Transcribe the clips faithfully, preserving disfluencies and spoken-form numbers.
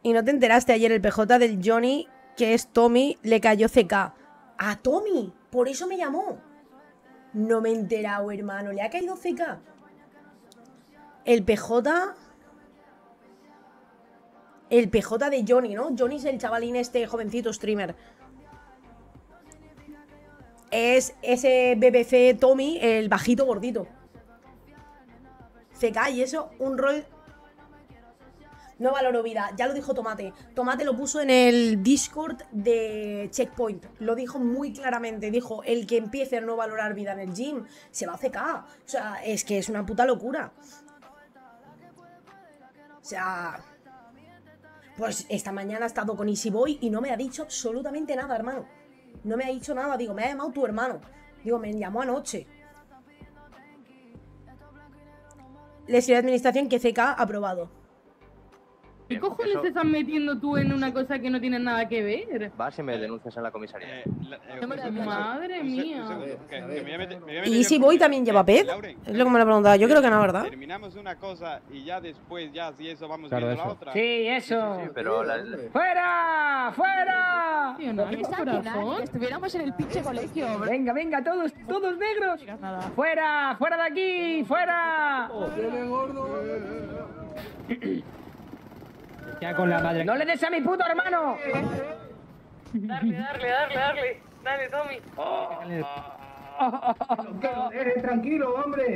Y no te enteraste ayer el P J del Johnny, que es Tommy, le cayó C K. ¡A Tommy! Por eso me llamó. No me he enterado, hermano. ¿Le ha caído C K? El P J... El P J de Johnny, ¿no? Johnny es el chavalín este jovencito streamer. Es ese B B C Tommy, el bajito gordito. C K y eso, un rol... No valoro vida, ya lo dijo Tomate. Tomate lo puso en el Discord de Checkpoint. Lo dijo muy claramente. Dijo, el que empiece a no valorar vida en el gym se va a C K. O sea, es que es una puta locura. O sea... Pues esta mañana he estado con Easy Boy y no me ha dicho absolutamente nada, hermano. No me ha dicho nada. Digo, me ha llamado tu hermano. Digo, me llamó anoche. Le escribí a la administración que C K ha aprobado. ¿Qué cojones te estás metiendo tú en una cosa que no tiene nada que ver? Vas y me denuncias en la comisaría. Eh, eh, Madre mía. ¿Y Easy Boy también lleva P E D? Es lo que me lo preguntaba. Yo creo que no, ¿verdad? Terminamos una cosa y ya después, ya si eso vamos claro, viendo eso. la otra. Sí, eso. Sí, sí, pero la... ¡Fuera! ¡Fuera! Tío, no, ¿qué corazón? Que estuviéramos en el pinche colegio. Venga, venga, todos, todos negros. ¡Fuera! ¡Fuera de aquí! ¡Fuera! Ya con la madre. ¡No le des a mi puto hermano! Darle, darle, darle, darle. Dale, Tommy. Oh. Eres tranquilo, hombre.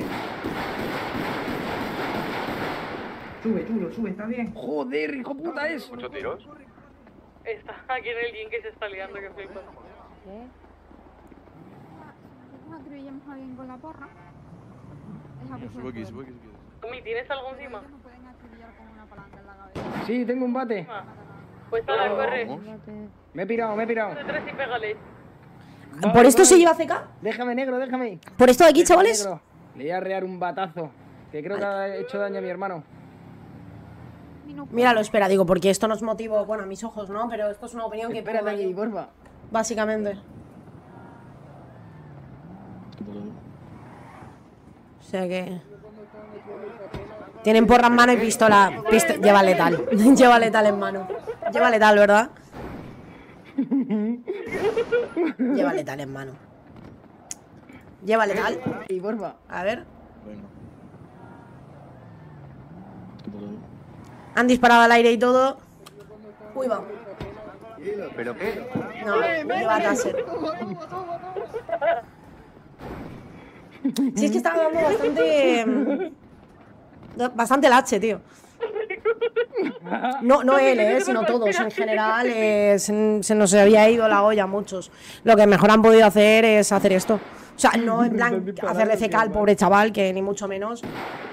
Sube, chulo, sube, ¿está bien? Joder, hijo puta es. ¿Muchos tiros? Está aquí en el link que se está liando, que flipas. ¿Qué? ¿No atribuyamos a alguien con la porra? Sube aquí, sube aquí. Tommy, ¿tienes algo encima? No pueden acribillar con una palanca en la cabeza. Sí, tengo un bate. Ah, pues ahora corre. Me he pirado, me he pirado. Detrás y pégale. ¿Por esto se lleva C K? Déjame, negro, déjame. ¿Por esto de aquí, Déjame, chavales? negro. Le voy a arrear un batazo. Que creo que ha hecho daño a mi hermano. Míralo, espera, digo, porque esto no es motivo, bueno, a mis ojos, ¿no? Pero esto es una opinión que Espérate pongo aquí, aquí, porfa. básicamente. O sea que... Tienen porra en mano y pistola. Pisto... Lleva letal. Lleva letal en mano. Lleva letal, ¿verdad? Lleva letal en mano. Lleva letal. Y porfa. A ver. Han disparado al aire y todo. Uy, va. ¿Pero qué? No, lleva taser. Si es que estaba dando bastante... Bastante lache, tío. No, no él, eh, sino todos. En general, eh, se, se nos había ido la olla a muchos. Lo que mejor han podido hacer es hacer esto. O sea, no en plan hacerle C K al pobre chaval, que ni mucho menos.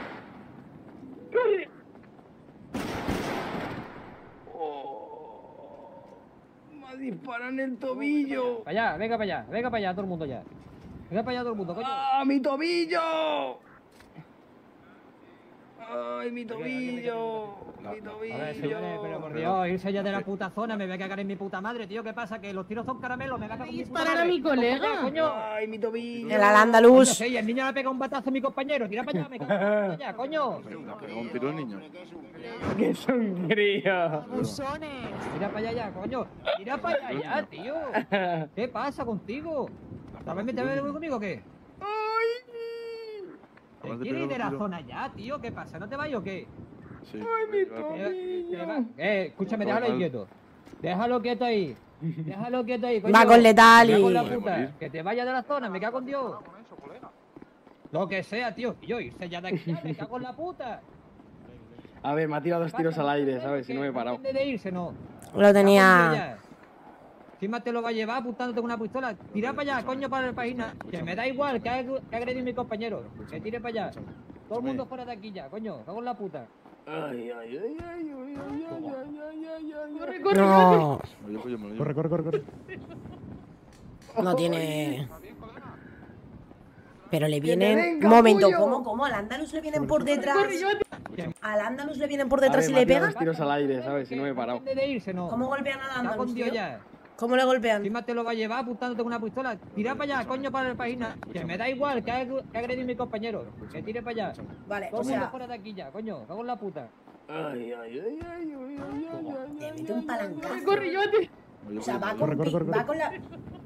Me disparan el tobillo. Para allá, venga para allá, venga para allá, todo el mundo ya. Venga para allá todo el mundo, coño. ¡Ah, mi tobillo! ¡Ay, mi tobillo! ¡Mi tobillo! A ver, señores, pero por Dios, irse ya de la puta zona, me voy a cagar en mi puta madre, tío. ¿Qué pasa? Que los tiros son caramelos, me voy a cagar en mi puta Disparar a madre. mi colega. Coño. ¡Ay, mi tobillo! El al-Andalus. Sí, el niño le pega un batazo a mi compañero. Tira para allá, me cago en allá, coño. Un tiro niño. ¡Qué sangría! Abusones. Tira para allá ya, coño. Tira para allá ya, tío. ¿Qué pasa contigo? ¿Sabes meterme conmigo o qué? ¿Te quieres ir de la zona ya, tío? ¿Qué pasa? ¿No te vayas o qué? Sí. ¡Ay, mi Eh, tobillo! eh, escúchame, déjalo ahí quieto. Déjalo quieto ahí. Déjalo quieto ahí, coño. Va con letal Me cago en y... la puta. Que te vaya de la zona, me cago en Dios. Lo que sea, tío. Y yo irse ya de aquí, ya, me cago en la puta. A ver, me ha tirado dos tiros al aire, ¿sabes? Si no me he parado. De irse, no. Lo tenía... Encima te lo va a llevar apuntándote con una pistola. Tira para allá, coño, para la página. Que me da igual, que ha que ha agredido a mi compañero. Que tire para allá. Todo el mundo fuera de aquí ya, coño. Cago en la puta. Ay, ay, ay, ay, ay, ay, ay, ay, ay, ay. Corre, corre, No, Corre, corre, corre, corre. no tiene... Pero le te vienen... venga, Un momento, Julio. ¿cómo? ¿Cómo? ¿Al Andalus le vienen por detrás? corre, yo. ¿Al Andalus le vienen por A detrás ver, y me ha le tirado pegan? dos tiros al aire, ¿sabes? Si no me he parado. De irse, no. ¿Cómo golpean al Cago en Andalus, Dios tío? ya. ¿Cómo le golpean? Encima te lo va a llevar apuntándote con una pistola. Tira para allá, coño, para la página. Que me da igual, que ha que ha agredido a mi compañero. Que tire para allá. Vale, Todo o el mundo sea... fuera de aquí ya, coño. Cago en la puta. Ay, ay, ay, ay, ay, ay, ay, ay, ay. mete un palancazo. Corre, llévate. O sea, va Corre, con, corre, corre, va con la...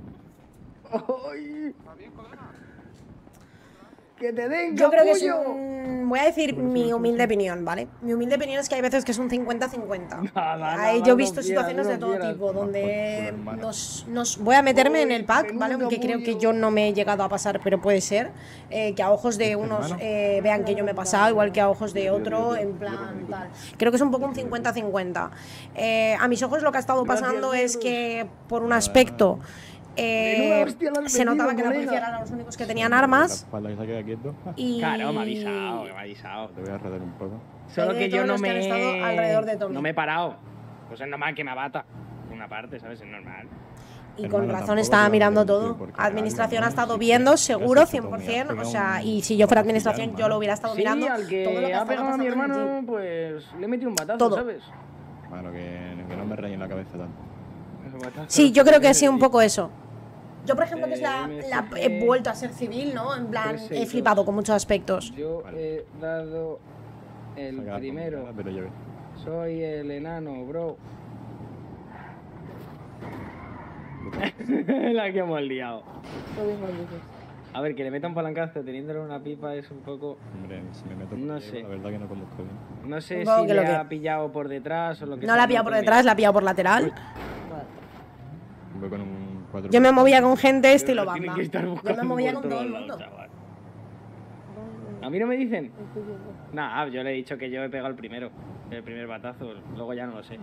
¡Que te den, Yo creo que es capullo! un... Voy a decir mi humilde opinión, ¿vale? Mi humilde opinión es que hay veces que es un cincuenta cincuenta. Nada, Ahí nada, yo he no visto quieras, situaciones no de todo quieras. tipo, donde hermana. nos, nos... Voy a meterme en el pack, Menudo ¿vale? Aunque creo que capullo. yo no me he llegado a pasar, pero puede ser. eh, que a ojos de unos eh, vean que yo me he pasado, igual que a ojos de otro, en plan tal. Creo que es un poco un cincuenta cincuenta. Eh, a mis ojos lo que ha estado pasando es que, por un aspecto... eh, Menuda hostia la has se notaba metido, que la colega. policía eran los únicos que tenían armas espalda que se queda quieto. y... Claro, me ha avisado, me ha avisado. Te voy a rodar un poco. Solo de que yo todos no los que han me... estado alrededor de Tommy. No me he parado. Pues es normal que me abata. Una parte, ¿sabes? Es normal. Y Hermano, con razón tampoco estaba te va a mirando meter, todo. porque Administración algo, ha ¿no? estado Sí, viendo, que- seguro, que se cien por cien. pega O sea, un- y si yo fuera una administración, pastilla, yo lo hermano. hubiera estado Sí, mirando. al que, todo lo que ha estaba pegado a mi pasando en el hermano, gym. pues le he metido un batazo, Todo. ¿sabes? Bueno, que, que no me rayen la cabeza tanto. Un batazo Sí, yo de creo que ha sido un Kennedy. poco eso. Yo, por ejemplo, que es la, Eh, la- M S G he vuelto a ser civil, ¿no? En plan, trescientos he sesenta y dos. flipado con muchos aspectos. Yo Vale. he dado el Saca la primero. complicada, Pero ya ves. Soy el enano, bro. La que hemos liado. A ver, que le meta un palancazo teniéndole una pipa es un poco... Hombre, si me meto por No ahí, sé. la verdad que no conduzco bien. No sé Supongo si que le lo que- ha pillado por detrás o lo que No sea, la ha pillado por tengo detrás, la ha pillado por lateral. Voy con un cuatro. Yo me movía con gente idea. estilo Pero tiene bamba. que estar Yo me buscando movía por con todo todos el lados, mundo. chaval. ¿A mí no me dicen? Nah, yo le he dicho que yo he pegado el primero. El primer batazo. Luego ya no lo sé.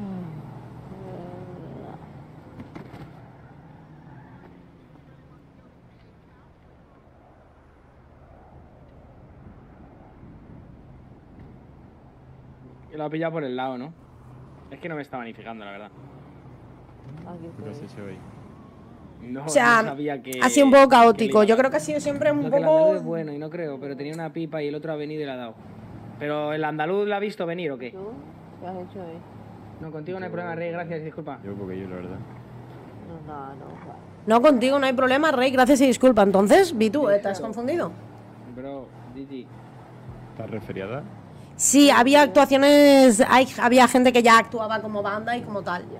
Y lo ha pillado por el lado, ¿no? Es que no me estaba ni fijando, la verdad. Entonces se ve ahí. No, O sea, no sabía que... ha sido un poco que le caótico. iba a Yo dar. creo que ha sido siempre un No, que el andaluz poco... es bueno y no creo, pero tenía una pipa y el otro ha venido y le ha dado. ¿Pero el andaluz la ha visto venir o qué? ¿Tú? ¿Qué has hecho ahí? No, contigo no hay problema, Rey, gracias y disculpa. Yo porque yo, la verdad. No, no, no. vale. No, contigo no hay problema, Rey. Gracias y disculpa. Entonces, vi tú, ¿eh? ¿Te has confundido? Bro, Gigi. ¿Estás resfriada? Sí, había actuaciones... Hay, había gente que ya actuaba como banda y como tal.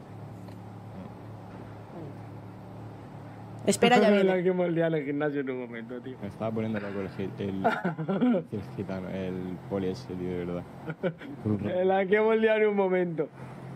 Espera, ya La viene. que hemos liado en el gimnasio en un momento, tío. Me estaba poniendo loco el, gi- el, el gitano, el poli ese, tío, de verdad. La que hemos liado en un momento.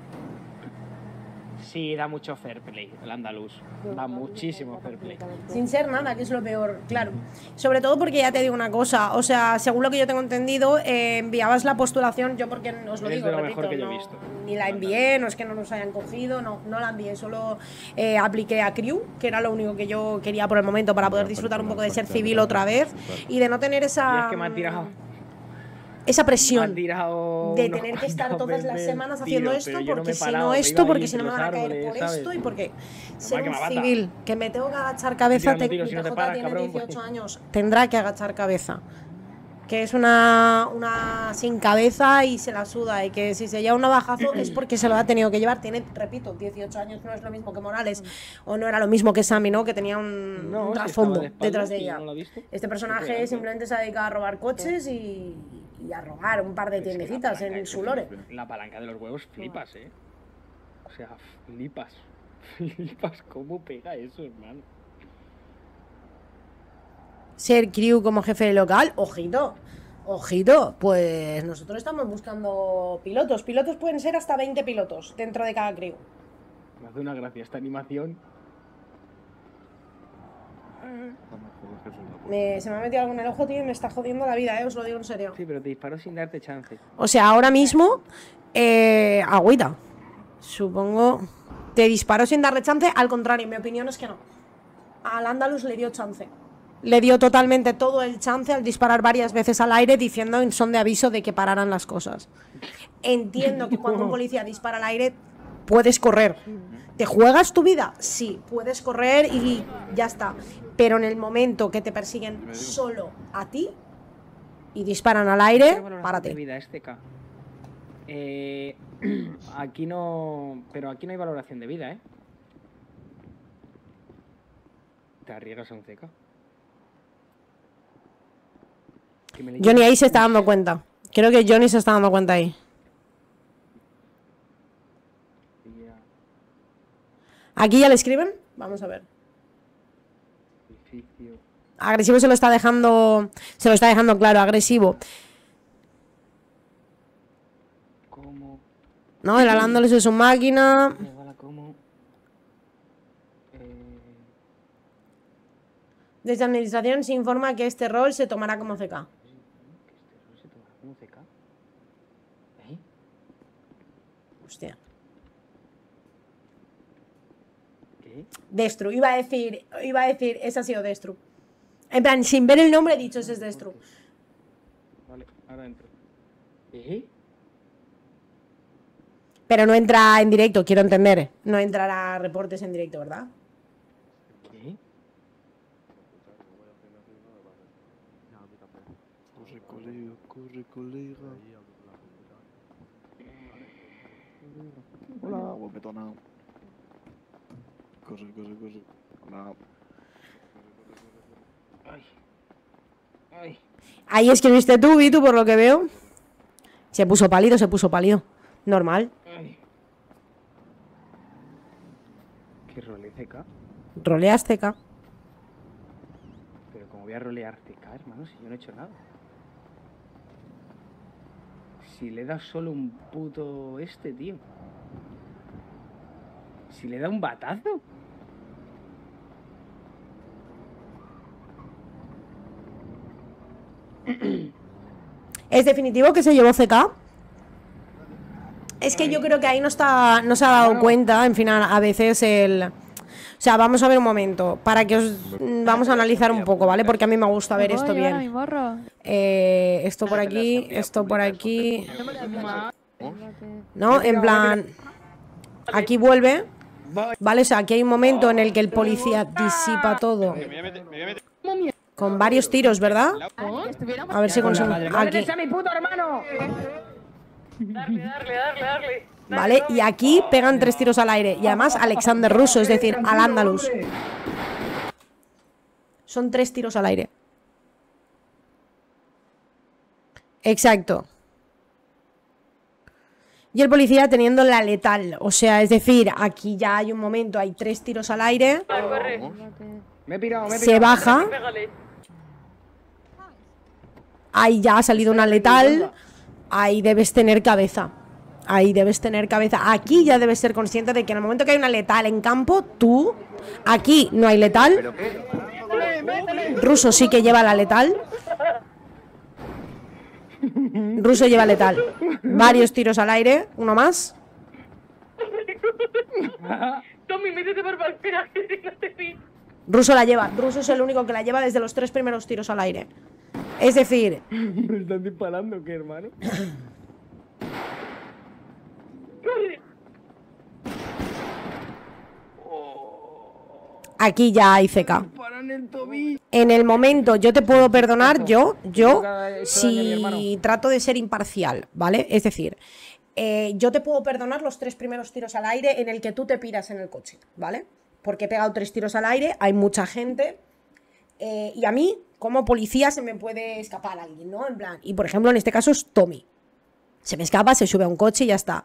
Sí, da mucho fair play, el andaluz. Da muchísimo fair play. Sin ser nada, que es lo peor, claro. Sobre todo porque ya te digo una cosa, o sea, según lo que yo tengo entendido, eh, enviabas la postulación, yo porque os lo Es digo, de lo repito, mejor que yo he no- visto. ni la envié, no es que no nos hayan cogido, no, no la envié, solo eh, apliqué a Crew, que era lo único que yo quería por el momento para poder disfrutar un poco de ser civil otra vez y de no tener Y esa, es que me han tirado. esa Me han presión tirado de unos tener que estar cuantas todas las veces semanas tiro, haciendo pero esto, yo no porque me he si parado, no me esto, iba ahí porque si no entre me van a los caer árboles, por ¿sabes? esto y porque ser que me un abata. civil que me tengo que agachar cabeza, Tirando te, tiros, si no te T J paras, tiene cabrón. dieciocho años, tendrá que agachar cabeza. Que es una, una sin cabeza y se la suda y que si se lleva un navajazo es porque se lo ha tenido que llevar. Tiene, repito, dieciocho años, no es lo mismo que Morales o no era lo mismo que Sammy, ¿no? Que tenía un, No, un si trasfondo estaba de espaldas detrás de y ella. no lo ha visto. Este personaje Qué simplemente se ha dedicado a robar coches y, y a robar un par de Es que la tiendecitas palanca en es su que lore. La palanca de los huevos flipas, eh. O sea, flipas. Flipas, ¿cómo pega eso, hermano? Ser Crew como jefe de local, ojito, ojito, pues nosotros estamos buscando pilotos. Pilotos pueden ser hasta veinte pilotos dentro de cada Crew. Me hace una gracia esta animación. Me- se me ha metido algo en el ojo, tío, y me está jodiendo la vida, eh, os lo digo en serio. Sí, pero te disparó sin darte chance. O sea, ahora mismo, eh, agüita. Supongo. Te disparó sin darle chance, al contrario, mi opinión es que no. Al Andalus le dio chance. Le dio totalmente todo el chance al disparar varias veces al aire diciendo en son de aviso de que pararan las cosas. Entiendo que cuando un policía dispara al aire puedes correr. ¿Te juegas tu vida? Sí, puedes correr y ya está. Pero en el momento que te persiguen solo a ti y disparan al aire, ¿Qué valoración de párate. vida este K? Eh, aquí no... Pero aquí no hay valoración de vida, ¿eh? Te arriesgas a un C K. Que me le Johnny llevo- ahí se está dando cuenta. Creo que Johnny se está dando cuenta ahí. Policía, ¿Aquí ya le escriben? Vamos a ver. edificio. Agresivo se lo está dejando. Se lo está dejando claro, agresivo. ¿Cómo? No, el hablándoles de su máquina. Igual a cómo. Eh, Desde administración se informa que este rol se tomará como C K. que este rol se tomará como C K. ¿Eh? Hostia. ¿Qué? Destru. Iba a decir. Iba a decir, ese ha sido Destru. En plan, sin ver el nombre he dicho ese es Destru. Vale, ahora entro. ¿Eh? Pero no entra en directo, quiero entender. No entrará reportes en directo, ¿verdad? ¿Qué? Corre, colega, corre, colega. Hola, guapetona. Corre, corre, corre. Hola. Ay. Ay. Ahí escribiste tú, Vitu, por lo que veo. Se puso pálido, se puso pálido. Normal. Ay. ¿Qué role C K? Roleas C K. Pero como voy a rolear C K, hermano, si yo no he hecho nada. Si le da solo un puto este, tío. Si le da un batazo. ¿Es definitivo que se llevó C K? Es que yo creo que ahí no está, no se ha dado Bueno. cuenta, en fin, a, a veces el... O sea, vamos a ver un momento, para que os... Vamos a analizar un poco, ¿vale? Porque a mí me gusta ver esto bien. Eh, esto por aquí, esto por aquí... ¿No? En plan... Aquí vuelve, ¿vale? O sea, aquí hay un momento en el que el policía disipa todo con varios tiros, ¿verdad? A ver si consigo... Aquí. ¡A mi puto hermano! Darle, darle, darle, darle. ¿Vale? Y aquí pegan tres tiros al aire. Y además Alexander Russo, es decir, al andaluz. Son tres tiros al aire. Exacto. Y el policía teniendo la letal. O sea, es decir, aquí ya hay un momento, hay tres tiros al aire. Corre, Me he pirado, me he pirado. Se baja. pégale. Ahí ya ha salido una letal. Ahí debes tener cabeza. Ahí debes tener cabeza. Aquí ya debes ser consciente de que en el momento que hay una letal en campo, tú... Aquí no hay letal. ¿Pero qué? Russo sí que lleva la letal. Russo lleva letal. Varios tiros al aire. Uno más. Tommy, métete por Valpera, que si no te pillo. Russo la lleva. Russo es el único que la lleva desde los tres primeros tiros al aire. Es decir... ¿Me están disparando qué, hermano? Aquí ya hay C K. Paran el tobillo. En el momento, yo te puedo perdonar, yo, yo, Creo que ha hecho daño a mi hermano. si trato de ser imparcial, ¿vale? Es decir, eh, yo te puedo perdonar los tres primeros tiros al aire en el que tú te piras en el coche, ¿vale? Porque he pegado tres tiros al aire, hay mucha gente, eh, y a mí, como policía, se me puede escapar alguien, ¿no? En plan, y por ejemplo, en este caso es Tommy. Se me escapa, se sube a un coche y ya está.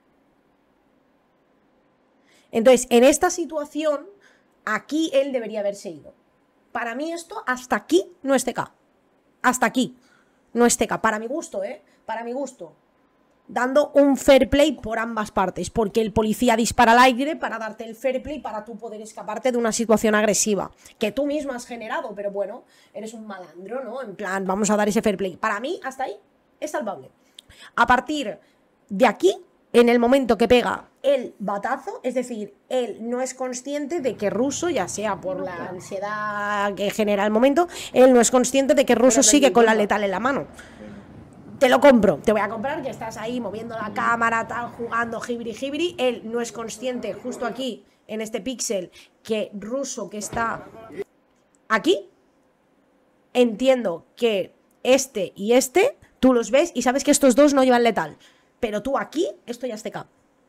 Entonces, en esta situación, aquí él debería haberse ido. Para mí esto, hasta aquí, no es C K. Hasta aquí, no es C K. Para mi gusto, ¿eh? Para mi gusto. Dando un fair play por ambas partes. Porque el policía dispara al aire para darte el fair play para tú poder escaparte de una situación agresiva. Que tú mismo has generado, pero bueno, eres un malandro, ¿no? En plan, vamos a dar ese fair play. Para mí, hasta ahí, es salvable. A partir de aquí, en el momento que pega el batazo, es decir, él no es consciente de que Russo, ya sea por la ansiedad que genera el momento, él no es consciente de que Russo sigue con la letal en la mano. Te lo compro, te voy a comprar, ya estás ahí moviendo la cámara, tal, jugando, jibri, jibri. Él no es consciente, justo aquí, en este píxel, que Russo que está aquí, entiendo que este y este, tú los ves y sabes que estos dos no llevan letal. Pero tú aquí, esto ya es C K.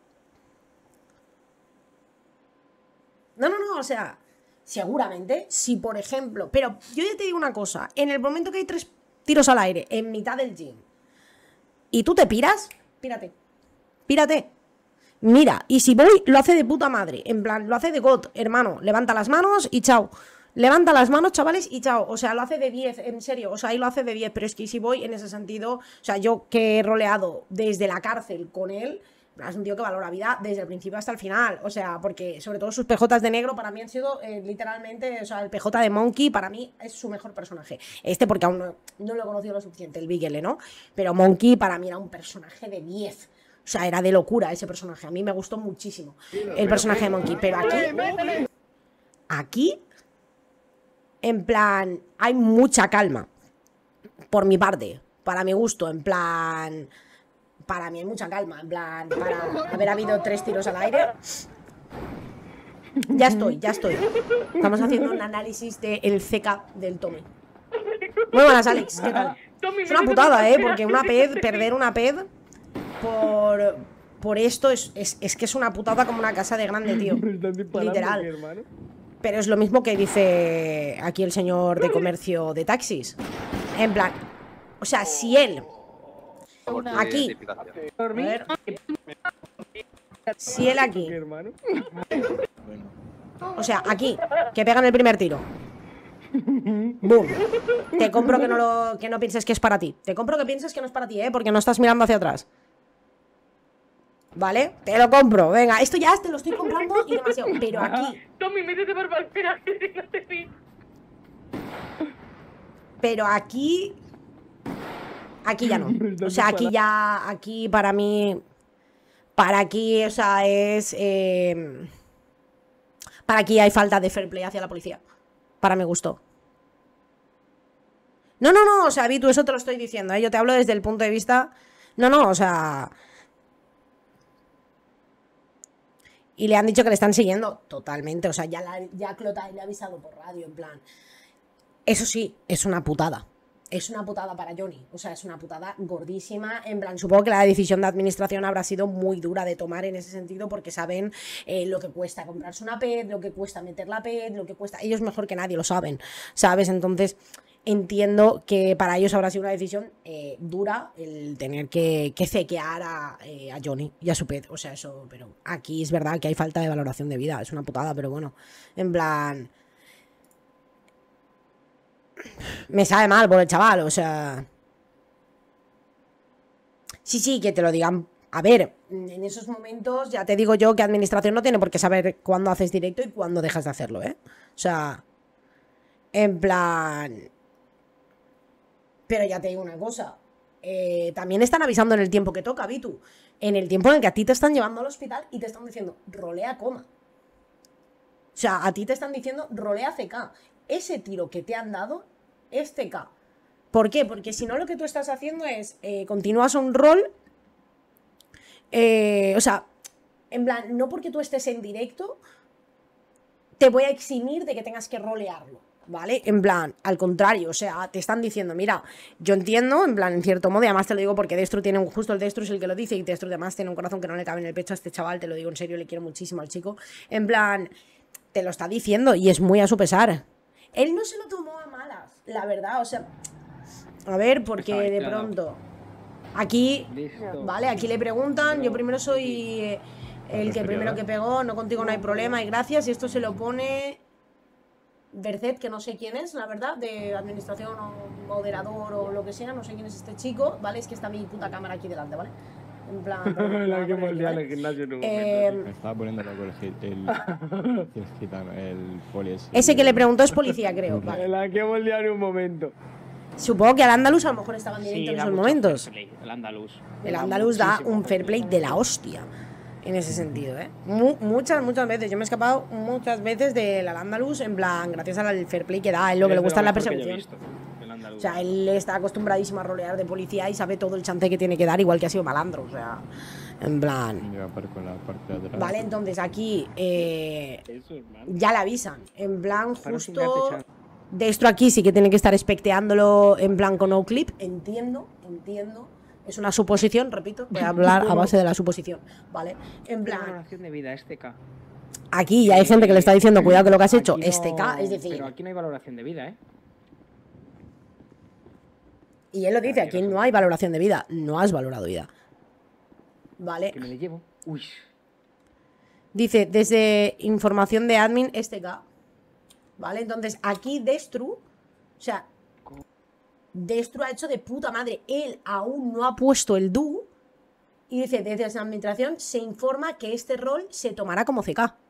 No, no, no, o sea, seguramente, si por ejemplo... Pero yo ya te digo una cosa, en el momento que hay tres tiros al aire, en mitad del gym, y tú te piras, pírate, pírate. Mira, y si voy, lo hace de puta madre. En plan, lo hace de God, hermano. Levanta las manos y chao. Levanta las manos, chavales, y chao. O sea, lo hace de diez, en serio. O sea, ahí lo hace de diez. Pero es que si voy en ese sentido, o sea, yo que he roleado desde la cárcel con él, es un tío que valora vida desde el principio hasta el final. O sea, porque sobre todo sus P Jotas de negro para mí han sido eh, literalmente, o sea, el P J de Monkey para mí es su mejor personaje. Este porque aún no, no lo he conocido lo suficiente, el Big L, ¿no? Pero Monkey para mí era un personaje de diez. O sea, era de locura ese personaje. A mí me gustó muchísimo el personaje de Monkey. Pero aquí, aquí, en plan, hay mucha calma. Por mi parte, para mi gusto, en plan... Para mí hay mucha calma, en plan, para haber habido tres tiros al aire. Ya estoy, ya estoy. Estamos haciendo un análisis del C K del Tommy. Muy buenas, Alex, ¿qué tal? Es una putada, ¿eh? Porque una P E D, perder una P E D por, por esto es, es, es que es una putada como una casa de grande, tío. Literal. Pero es lo mismo que dice aquí el señor de comercio de taxis. En plan, o sea, si él... Aquí. A ver. Si él aquí. O sea, aquí. Que pegan el primer tiro. Boom. Te compro que no lo, que no pienses que es para ti. Te compro que pienses que no es para ti, ¿eh? Porque no estás mirando hacia atrás. ¿Vale? Te lo compro. Venga, esto ya te lo estoy comprando y demasiado. Pero aquí. Tommy, métete por Valpera, que si no te pido. Pero aquí. Aquí ya no. O sea, aquí ya. Aquí para mí. Para aquí, o sea, es. Eh, para aquí hay falta de fair play hacia la policía. Para mi gusto. No, no, no. O sea, Vitu, eso te lo estoy diciendo, ¿eh? Yo te hablo desde el punto de vista. No, no, o sea. Y le han dicho que le están siguiendo totalmente. O sea, ya, la, ya Clota le ha avisado por radio, en plan. Eso sí, es una putada. Es una putada para Johnny, o sea, es una putada gordísima, en plan, supongo que la decisión de administración habrá sido muy dura de tomar en ese sentido porque saben eh, lo que cuesta comprarse una P E D, lo que cuesta meter la P E D, lo que cuesta, ellos mejor que nadie lo saben, ¿sabes? Entonces, entiendo que para ellos habrá sido una decisión eh, dura el tener que, que cequear a, eh, a Johnny y a su P E D, o sea, eso, pero aquí es verdad que hay falta de valoración de vida, es una putada, pero bueno, en plan... Me sabe mal por el chaval, o sea... Sí, sí, que te lo digan. A ver, en esos momentos ya te digo yo que administración no tiene por qué saber cuándo haces directo y cuándo dejas de hacerlo, ¿eh? O sea... En plan... Pero ya te digo una cosa. Eh, también están avisando en el tiempo que toca, Vitu. En el tiempo en el que a ti te están llevando al hospital y te están diciendo, rolea coma. O sea, a ti te están diciendo, rolea C K. Ese tiro que te han dado es C K. ¿Por qué? Porque si no lo que tú estás haciendo es eh, continúas un rol, eh, o sea, en plan, no porque tú estés en directo te voy a eximir de que tengas que rolearlo, ¿vale? En plan, al contrario, o sea, te están diciendo, mira, yo entiendo, en plan, en cierto modo, y además te lo digo porque Destru tiene un, justo el Destru es el que lo dice, y Destru además tiene un corazón que no le cabe en el pecho a este chaval, te lo digo en serio, le quiero muchísimo al chico, en plan, te lo está diciendo y es muy a su pesar. Él no se lo tomó a malas, la verdad, o sea, a ver, porque de pronto, aquí, vale, aquí le preguntan, yo primero soy eh, el que primero que pegó, no contigo no hay problema y gracias, y esto se lo pone Bercet, que no sé quién es, la verdad, de administración o moderador o lo que sea, no sé quién es este chico, vale, es que está mi puta cámara aquí delante, ¿vale? En plan, la que moldear el gimnasio en un eh, Me estaba poniendo loco el, gi- el, el gitano, el poli ese. ese que le preguntó es policía, creo, vale. La que moldear en un momento. Supongo que el andaluz a lo mejor estaba en directo Sí, en da esos mucho momentos. fair play, el andaluz. El andaluz da un fair play de la hostia. En ese sentido, ¿eh? Mu muchas, muchas veces. Yo me he escapado muchas veces del andaluz, en plan, gracias al fair play que da, es lo que le gusta en la persecución. O sea, él está acostumbradísimo a rolear de policía y sabe todo el chance que tiene que dar, igual que ha sido malandro, o sea, en plan... Me iba a parar con la parte de atrás. Vale, entonces aquí eh, ya le avisan, en plan, justo... Destro aquí sí que tiene que estar especteándolo en plan con no clip, entiendo, entiendo. Es una suposición, repito, voy a hablar a base de la suposición, ¿vale? En plan... Valoración de vida, este K. Aquí ya hay gente que le está diciendo, cuidado que lo que has hecho Aquí es no- T K, es decir... Pero aquí no hay valoración de vida, ¿eh? Y él lo dice, aquí no hay valoración de vida, no has valorado vida. ¿Vale? Que me le llevo. Uy. Dice, desde información de admin, este K. ¿Vale? Entonces, aquí Destru, o sea, Destru ha hecho de puta madre. Él aún no ha puesto el D U. Y dice, desde la administración se informa que este rol se tomará como C K.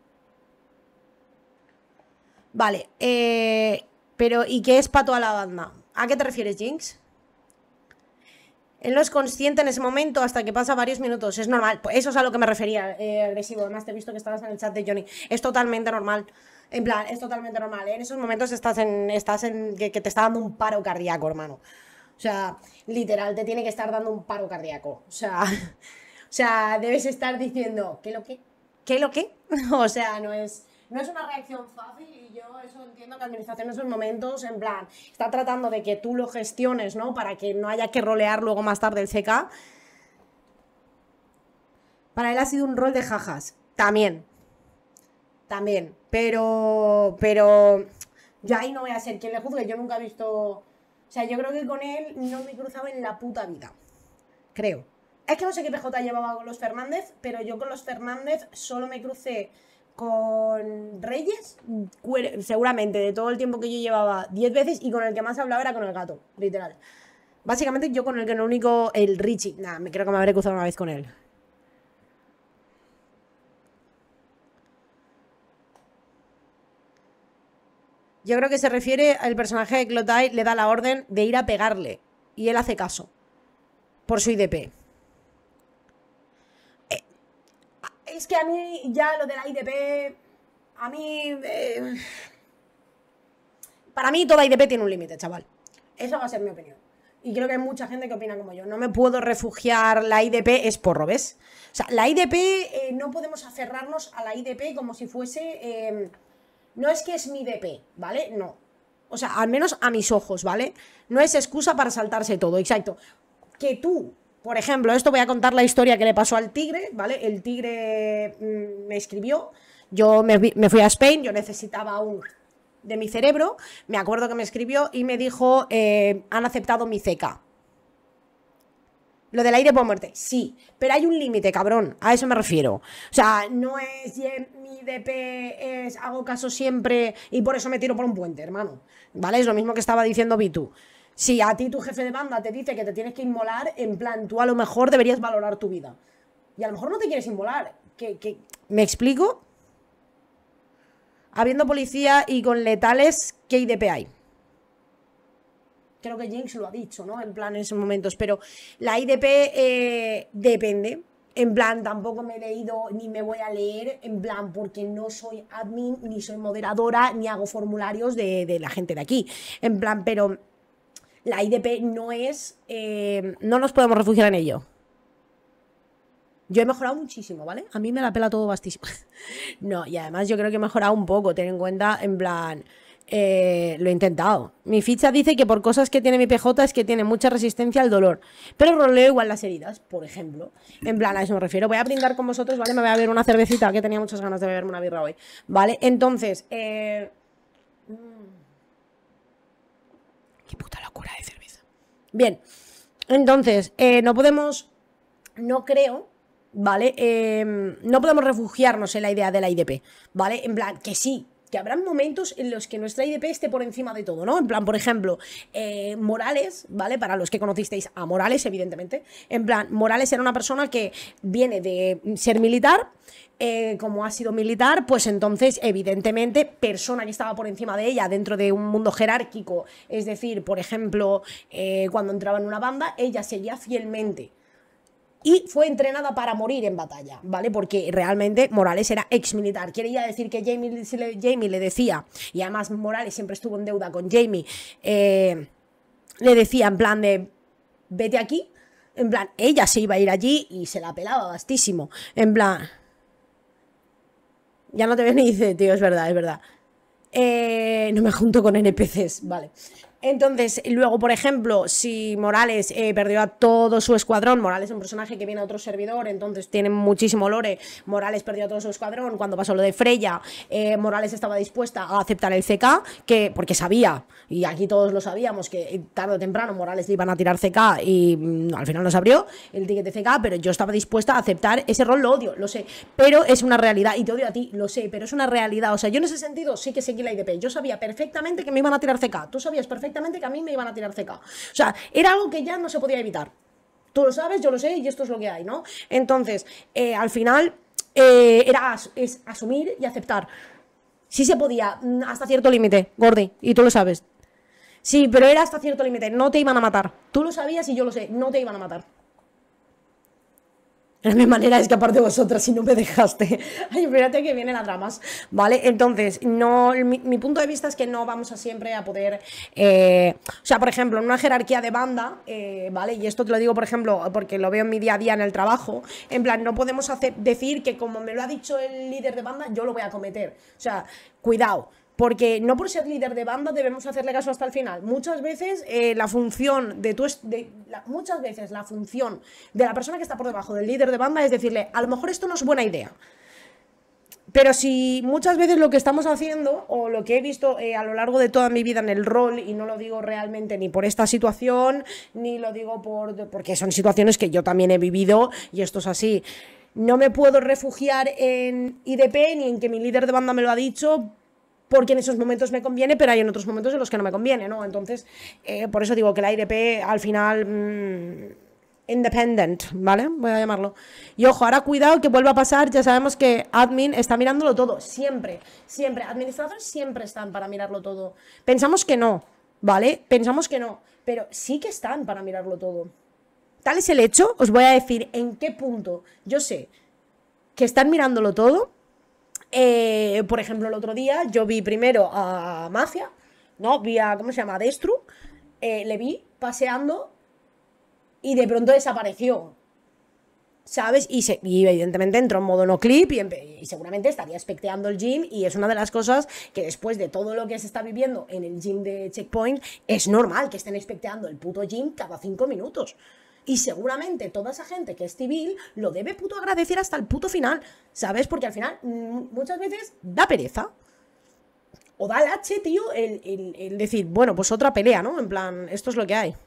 Vale, eh, pero ¿y qué es para toda la banda? ¿A qué te refieres, Jinx? Él no es consciente en ese momento hasta que pasa varios minutos. Es normal. Pues eso es a lo que me refería, eh, agresivo. Además te he visto que estabas en el chat de Johnny. Es totalmente normal. En plan, es totalmente normal. ¿eh? En esos momentos estás en. Estás en. Que, que te está dando un paro cardíaco, hermano. O sea, literal, te tiene que estar dando un paro cardíaco. O sea. O sea, debes estar diciendo. ¿Qué lo qué? ¿Qué lo qué? O sea, no es. No es una reacción fácil y yo eso entiendo que la administración en esos momentos, en plan, está tratando de que tú lo gestiones, ¿no? Para que no haya que rolear luego más tarde el C K. Para él ha sido un rol de jajas. También. También. Pero... Pero... Yo ahí no voy a ser quien le juzgue. Yo nunca he visto... O sea, yo creo que con él no me cruzaba en la puta vida. Creo. Es que no sé qué P J llevaba con los Fernández, pero yo con los Fernández solo me crucé... Con Reyes, seguramente de todo el tiempo que yo llevaba diez veces, y con el que más hablaba era con el gato, literal. Básicamente yo con el que no único, el Richie, nada, me creo que me habré cruzado una vez con él. Yo creo que se refiere al personaje de Clotai, le da la orden de ir a pegarle, y él hace caso, por su I D P. Es que a mí ya lo de la I D P, a mí, eh, para mí toda I D P tiene un límite, chaval. Esa va a ser mi opinión. Y creo que hay mucha gente que opina como yo. No me puedo refugiar, la I D P es porro, ¿ves? O sea, la I D P, eh, no podemos aferrarnos a la I D P como si fuese, eh, no es que es mi I D P, ¿vale? No. O sea, al menos a mis ojos, ¿vale? No es excusa para saltarse todo, exacto. Que tú... Por ejemplo, esto voy a contar la historia que le pasó al tigre, ¿vale? El tigre mmm, me escribió, yo me, me fui a Spain, yo necesitaba un de mi cerebro, me acuerdo que me escribió y me dijo, eh, han aceptado mi C K. Lo del aire por muerte, sí, pero hay un límite, cabrón, a eso me refiero. O sea, no es mi I D P, es hago caso siempre y por eso me tiro por un puente, hermano. ¿Vale? Es lo mismo que estaba diciendo Bitu. Si a ti tu jefe de banda te dice que te tienes que inmolar, en plan, tú a lo mejor deberías valorar tu vida. Y a lo mejor no te quieres inmolar. ¿Qué, qué? ¿Me explico? Habiendo policía y con letales, ¿qué I D P hay? Creo que Jinx lo ha dicho, ¿no? En plan, en esos momentos. Pero la I D P eh, depende. En plan, tampoco me he leído ni me voy a leer. En plan, porque no soy admin, ni soy moderadora, ni hago formularios de, de la gente de aquí. En plan, pero... La I D P no es... Eh, no nos podemos refugiar en ello. Yo he mejorado muchísimo, ¿vale? A mí me la pela todo bastísimo. No, y además yo creo que he mejorado un poco. Ten en cuenta, en plan... Eh, lo he intentado. Mi ficha dice que por cosas que tiene mi P J es que tiene mucha resistencia al dolor. Pero roleo igual las heridas, por ejemplo. En plan, a eso me refiero. Voy a brindar con vosotros, ¿vale? Me voy a beber una cervecita, que tenía muchas ganas de beberme una birra hoy. ¿Vale? Entonces, eh... Qué puta locura de cerveza. Bien, entonces, eh, no podemos, no creo, ¿vale? Eh, no podemos refugiarnos en la idea de la I D P, ¿vale? En plan, que sí, que habrán momentos en los que nuestra I D P esté por encima de todo, ¿no? En plan, por ejemplo, eh, Morales, ¿vale? Para los que conocisteis a Morales, evidentemente. En plan, Morales era una persona que viene de ser militar. Eh, como ha sido militar, pues entonces, evidentemente, persona que estaba por encima de ella dentro de un mundo jerárquico, es decir, por ejemplo, eh, cuando entraba en una banda, ella seguía fielmente. Y fue entrenada para morir en batalla, ¿vale? Porque realmente Morales era ex militar. Quería decir que Jamie, Jamie le decía, y además Morales siempre estuvo en deuda con Jamie, eh, le decía en plan de, vete aquí, en plan, ella se iba a ir allí y se la pelaba bastísimo, en plan... Ya no te ves ni dice, tío, es verdad, es verdad. Eh, no me junto con N P Cs, vale. Entonces, luego, por ejemplo, si Morales eh, perdió a todo su escuadrón, Morales es un personaje que viene a otro servidor, entonces tiene muchísimo lore, Morales perdió a todo su escuadrón, cuando pasó lo de Freya, eh, Morales estaba dispuesta a aceptar el C K, que, porque sabía, y aquí todos lo sabíamos, que tarde o temprano Morales le iban a tirar C K y mm, al final nos abrió el ticket de C K, pero yo estaba dispuesta a aceptar ese rol, lo odio, lo sé, pero es una realidad, y te odio a ti, lo sé, pero es una realidad, o sea, yo en ese sentido sí que seguí la I D P, yo sabía perfectamente que me iban a tirar C K, tú sabías perfectamente que a mí me iban a tirar C K. O sea, era algo que ya no se podía evitar. Tú lo sabes, yo lo sé y esto es lo que hay, ¿no? Entonces, eh, al final, eh, era as es asumir y aceptar. Sí se podía, hasta cierto límite, Gordi, y tú lo sabes. Sí, pero era hasta cierto límite, no te iban a matar. Tú lo sabías y yo lo sé, no te iban a matar. Era mi manera de escapar de vosotras y no me dejaste. Ay, espérate que vienen las dramas, ¿vale? Entonces, no, mi, mi punto de vista es que no vamos a siempre a poder... Eh, o sea, por ejemplo, en una jerarquía de banda, eh, ¿vale? Y esto te lo digo, por ejemplo, porque lo veo en mi día a día en el trabajo, en plan, no podemos hacer, decir que como me lo ha dicho el líder de banda, yo lo voy a cometer. O sea, cuidado. Porque no por ser líder de banda debemos hacerle caso hasta el final. Muchas veces eh, la función de tu... De, la, muchas veces la función de la persona que está por debajo del líder de banda es decirle, a lo mejor esto no es buena idea. Pero si muchas veces lo que estamos haciendo, o lo que he visto eh, a lo largo de toda mi vida en el rol, y no lo digo realmente ni por esta situación, ni lo digo por porque son situaciones que yo también he vivido, y esto es así. No me puedo refugiar en I D P, ni en que mi líder de banda me lo ha dicho, porque en esos momentos me conviene, pero hay en otros momentos en los que no me conviene, ¿no? Entonces, eh, por eso digo que la I D P al final... Mmm, independent, ¿vale? Voy a llamarlo. Y ojo, ahora cuidado que vuelva a pasar, ya sabemos que admin está mirándolo todo, siempre, siempre. Administradores siempre están para mirarlo todo. Pensamos que no, ¿vale? Pensamos que no, pero sí que están para mirarlo todo. Tal es el hecho, os voy a decir en qué punto yo sé que están mirándolo todo. Eh, por ejemplo, el otro día yo vi primero a Mafia, ¿no? Vi a, ¿cómo se llama? A Destru, eh, le vi paseando y de pronto desapareció, ¿sabes? Y, se, y evidentemente entró en modo no clip y, y seguramente estaría especteando el gym, y es una de las cosas que después de todo lo que se está viviendo en el gym de Checkpoint, es normal que estén especteando el puto gym cada cinco minutos. Y seguramente toda esa gente que es civil lo debe puto agradecer hasta el puto final, ¿sabes? Porque al final muchas veces da pereza. O da el H, tío, el, el, el decir, bueno, pues otra pelea, ¿no? En plan, esto es lo que hay.